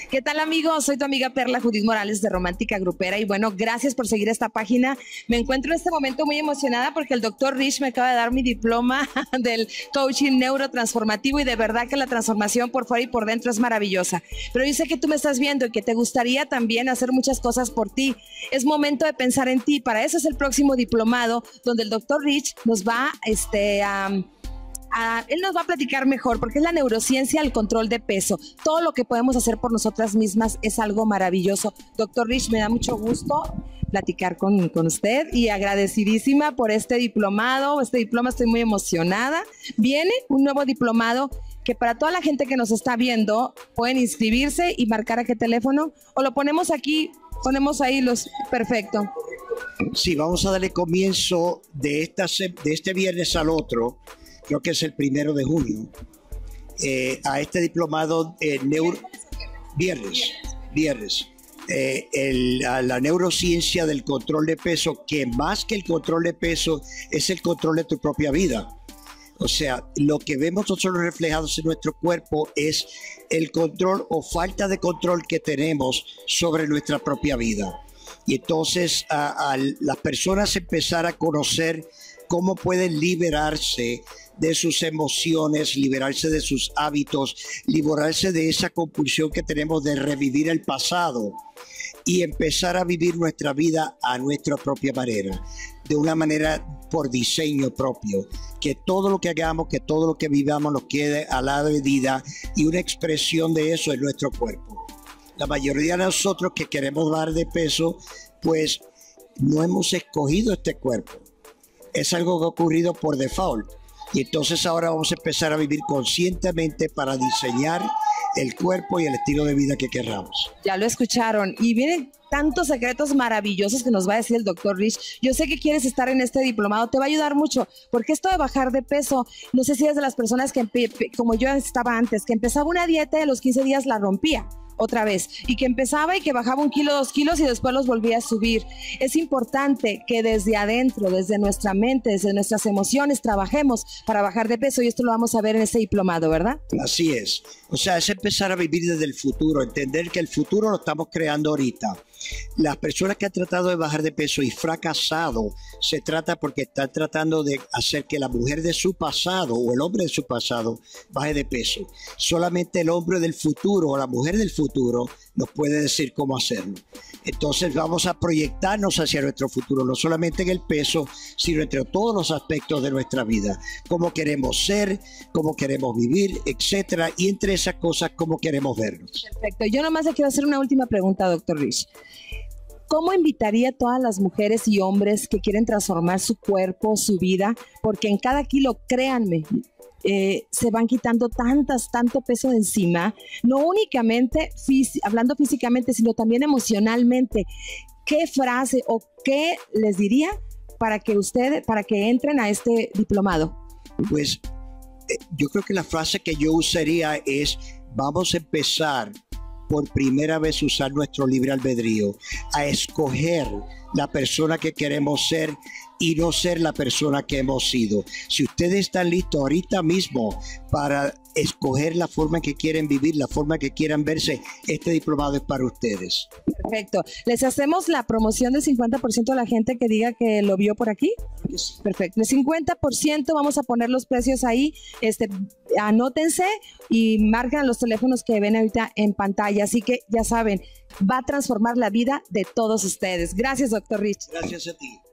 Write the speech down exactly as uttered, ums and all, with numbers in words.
¿Qué tal, amigos? Soy tu amiga Perla Judith Morales de Romántica Grupera y bueno, gracias por seguir esta página. Me encuentro en este momento muy emocionada porque el doctor Rich me acaba de dar mi diploma del coaching neurotransformativo y de verdad que la transformación por fuera y por dentro es maravillosa. Pero yo sé que tú me estás viendo y que te gustaría también hacer muchas cosas por ti. Es momento de pensar en ti. Para eso es el próximo diplomado donde el doctor Rich nos va este, a... Uh, él nos va a platicar mejor porque es la neurociencia al control de peso. Todo lo que podemos hacer por nosotras mismas es algo maravilloso. Doctor Rich, me da mucho gusto platicar con, con usted y agradecidísima por este diplomado. Este diploma estoy muy emocionada. Viene un nuevo diplomado que para toda la gente que nos está viendo pueden inscribirse y marcar a qué teléfono o lo ponemos aquí, ponemos ahí los... Perfecto. Sí, vamos a darle comienzo de, esta, de este viernes al otro. Creo que es el primero de junio, eh, a este diplomado eh, neuro, viernes, viernes, eh, el, a la neurociencia del control de peso, que más que el control de peso es el control de tu propia vida. O sea, lo que vemos nosotros reflejados en nuestro cuerpo es el control o falta de control que tenemos sobre nuestra propia vida. Y entonces a, a las personas empezar a conocer cómo pueden liberarse de sus emociones, liberarse de sus hábitos, liberarse de esa compulsión que tenemos de revivir el pasado y empezar a vivir nuestra vida a nuestra propia manera, de una manera por diseño propio, que todo lo que hagamos, que todo lo que vivamos nos quede a la medida y una expresión de eso en nuestro cuerpo. La mayoría de nosotros que queremos bajar de peso, pues no hemos escogido este cuerpo. Es algo que ha ocurrido por default. Y entonces ahora vamos a empezar a vivir conscientemente para diseñar el cuerpo y el estilo de vida que querramos. Ya lo escucharon. Y vienen tantos secretos maravillosos que nos va a decir el doctor Rich. Yo sé que quieres estar en este diplomado, te va a ayudar mucho, porque esto de bajar de peso, no sé si eres de las personas que, como yo estaba antes, que empezaba una dieta y a los quince días la rompía otra vez, y que empezaba y que bajaba un kilo, dos kilos y después los volvía a subir. Es importante que desde adentro, desde nuestra mente, desde nuestras emociones, trabajemos para bajar de peso y esto lo vamos a ver en este diplomado, ¿verdad? Así es. O sea, es empezar a vivir desde el futuro, entender que el futuro lo estamos creando ahorita. Las personas que han tratado de bajar de peso y fracasado, se trata porque están tratando de hacer que la mujer de su pasado o el hombre de su pasado baje de peso. Solamente el hombre del futuro o la mujer del futuro nos puede decir cómo hacerlo. Entonces vamos a proyectarnos hacia nuestro futuro, no solamente en el peso, sino entre todos los aspectos de nuestra vida. Cómo queremos ser, cómo queremos vivir, etcétera. Y entre esas cosas, cómo queremos vernos. Perfecto. Yo nomás le quiero hacer una última pregunta, doctor Rich. ¿Cómo invitaría a todas las mujeres y hombres que quieren transformar su cuerpo, su vida? Porque en cada kilo, créanme, eh, se van quitando tantas, tanto peso de encima, no únicamente fí- hablando físicamente, sino también emocionalmente. ¿Qué frase o qué les diría para que ustedes, para que entren a este diplomado? Pues eh, yo creo que la frase que yo usaría es: vamos a empezar por primera vez usar nuestro libre albedrío, a escoger la persona que queremos ser y no ser la persona que hemos sido. Si ustedes están listos ahorita mismo para escoger la forma en que quieren vivir, la forma en que quieran verse, este diplomado es para ustedes. Perfecto. ¿Les hacemos la promoción del cincuenta por ciento a la gente que diga que lo vio por aquí? Perfecto. El cincuenta por ciento, vamos a poner los precios ahí. Este, anótense y marcan los teléfonos que ven ahorita en pantalla. Así que ya saben, va a transformar la vida de todos ustedes. Gracias, doctor Rich. Gracias a ti.